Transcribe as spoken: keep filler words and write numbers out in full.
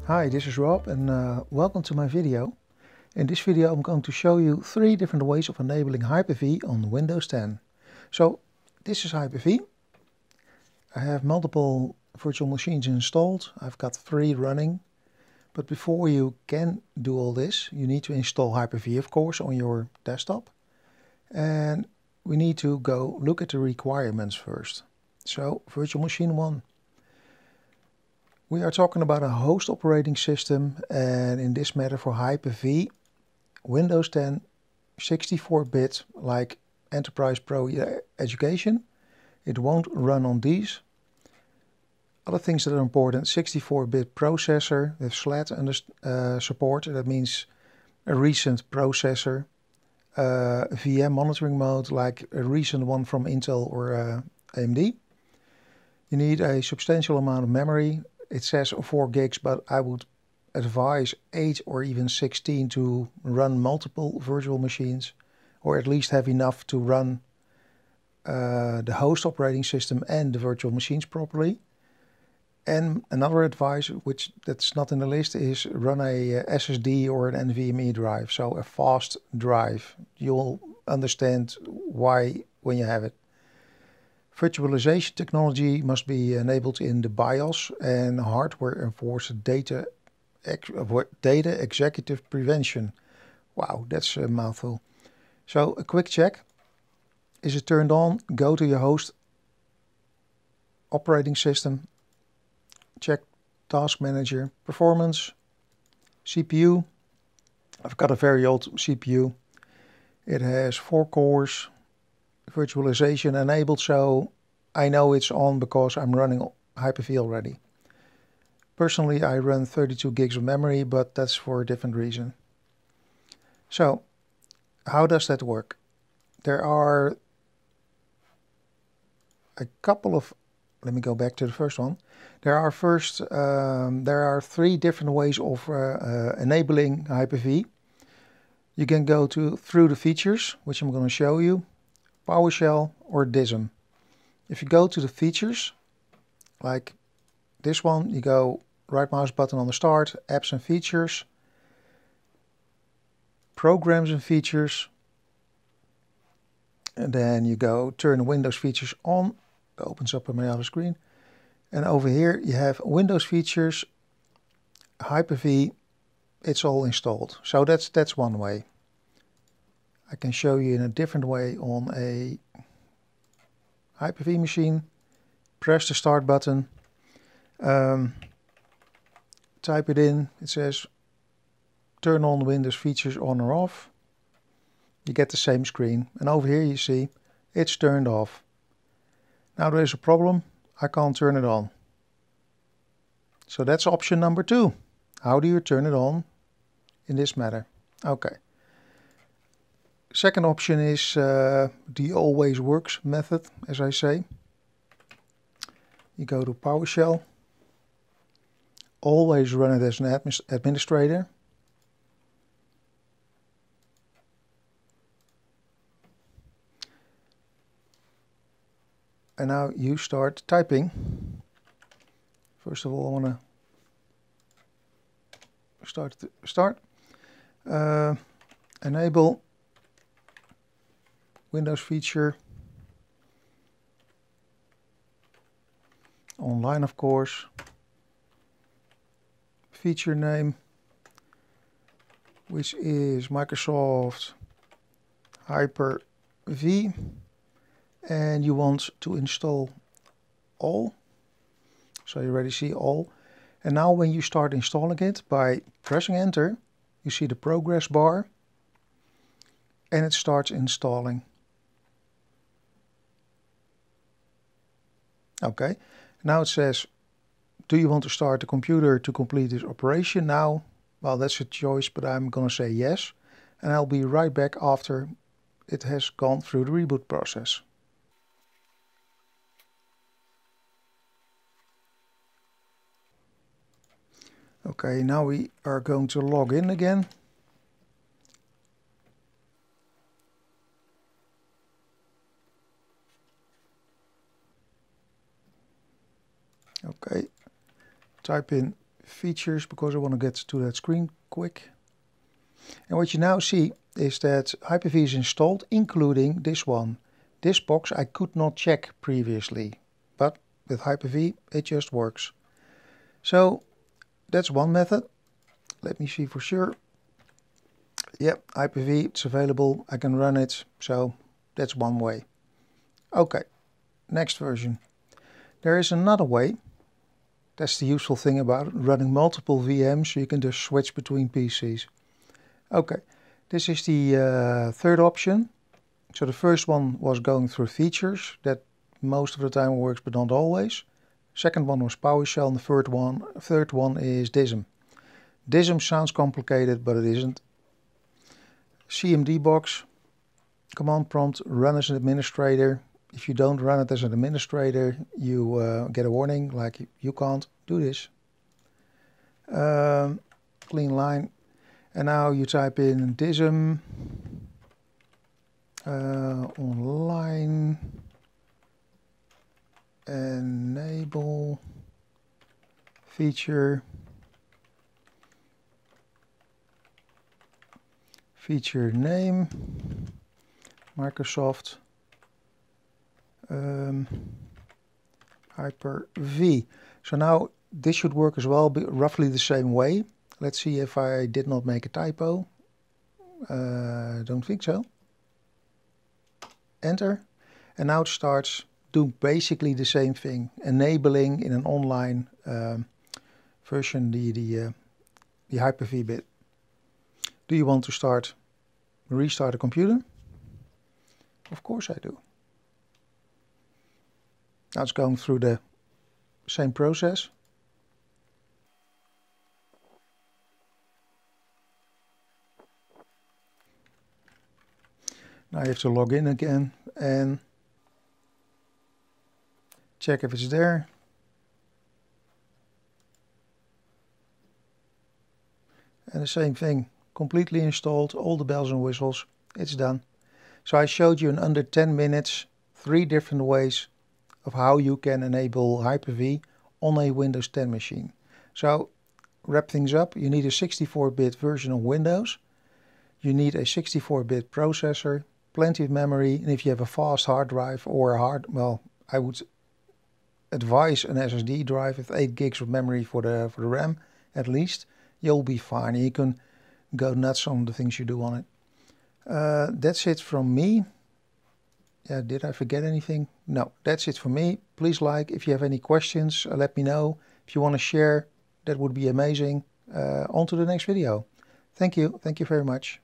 Hi, this is Rob and uh, welcome to my video. In this video I'm going to show you three different ways of enabling Hyper-V on Windows ten. So this is Hyper-V. I have multiple virtual machines installed. I've got three running. But before you can do all this, you need to install Hyper-V, of course, on your desktop. And we need to go look at the requirements first. So virtual machine one. We are talking about a host operating system, and in this matter for Hyper-V, Windows ten, sixty-four bit, like Enterprise Pro Education. It won't run on these. Other things that are important: sixty-four bit processor with SLAT under, uh, support. That means a recent processor. Uh, V M monitoring mode, like a recent one from Intel or uh, A M D. You need a substantial amount of memory. It says four gigs, but I would advise eight or even sixteen to run multiple virtual machines, or at least have enough to run uh, the host operating system and the virtual machines properly. And another advice, which that's not in the list, is run a S S D or an NVMe drive, so a fast drive. You'll understand why when you have it. Virtualization technology must be enabled in the BIOS, and hardware enforced data, ex data executive prevention. Wow, that's a mouthful. So a quick check. Is it turned on? Go to your host operating system. Check Task Manager, Performance, C P U. I've got a very old C P U. It has four cores. Virtualization enabled, so I know it's on because I'm running Hyper-V already. Personally, I run thirty-two gigs of memory, but that's for a different reason. So, how does that work? There are a couple of, let me go back to the first one. There are first, um, there are three different ways of uh, uh, enabling Hyper-V. You can go to through the features, which I'm going to show you. PowerShell or D I S M. If you go to the features, like this one, you go right mouse button on the start, apps and features, programs and features, and then you go turn Windows features on. It opens up on my other screen, and over here you have Windows features, Hyper-V. It's all installed. So that's that's one way. I can show you in a different way on a Hyper-V machine. Press the start button, um, type it in. It says turn on Windows features on or off. You get the same screen, and over here you see it's turned off. Now there is a problem. I can't turn it on. So that's option number two. How do you turn it on in this matter? Okay. Second option is uh, the always works method, as I say. You go to PowerShell. Always run it as an admi administrator. And now you start typing. First of all, I want to start. Start. Uh, enable Windows feature, online of course, feature name, which is Microsoft Hyper-V, and you want to install all, so you already see all. And now when you start installing it, by pressing enter, you see the progress bar, and it starts installing. Okay, now it says, do you want to start the computer to complete this operation now? Well, that's a choice, but I'm going to say yes. And I'll be right back after it has gone through the reboot process. Okay, now we are going to log in again. Okay, type in features because I want to get to that screen quick. And what you now see is that Hyper-V is installed, including this one. This box I could not check previously, but with Hyper-V it just works. So that's one method. Let me see for sure. Yep, Hyper-V, it's available, I can run it, so that's one way. Okay, next version. There is another way. That's the useful thing about it, running multiple V Ms, so you can just switch between P Cs. Okay, this is the uh, third option. So the first one was going through features, that most of the time works but not always. Second one was PowerShell, and the third one, third one is D I S M. D I S M sounds complicated, but it isn't. C M D box, command prompt, run as an administrator. If you don't run it as an administrator, you uh, get a warning like you can't do this. Um, clean line. And now you type in D I S M uh, online enable feature feature name Microsoft um, Hyper-V. So now this should work as well, be roughly the same way. Let's see if I did not make a typo. Uh, don't think so. Enter. And now it starts doing basically the same thing, enabling in an online um, version the, the, uh, the Hyper-V bit. Do you want to start, restart a computer? Of course I do. Now it's going through the same process. Now you have to log in again and check if it's there. And the same thing, completely installed, all the bells and whistles, it's done. So I showed you in under ten minutes three different ways of how you can enable Hyper-V on a Windows ten machine. So wrap things up, you need a sixty-four bit version of Windows, you need a sixty-four bit processor, plenty of memory, and if you have a fast hard drive or a hard, well, I would advise an S S D drive with eight gigs of memory for the for the RAM at least, you'll be fine. You can go nuts on the things you do on it. Uh, that's it from me. Yeah, did I forget anything? No, that's it for me. Please like. If you have any questions, uh, let me know. If you want to share, that would be amazing. Uh, on to the next video. Thank you. Thank you very much.